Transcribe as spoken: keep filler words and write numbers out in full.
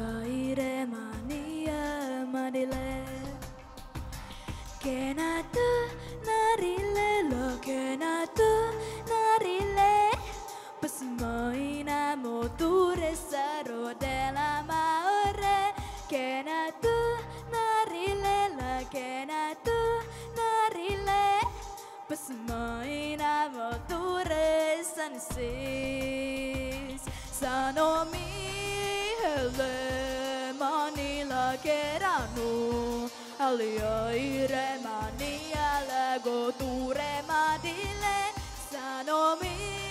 ire mania madile Kena tu narile lo kena tu narile Pesmoina moture saro della maore Kena tu narile la kena tu narile Pesmoina moture sansis Sanomi hele manila keranu Alio ire mania lego ture madile Sanomi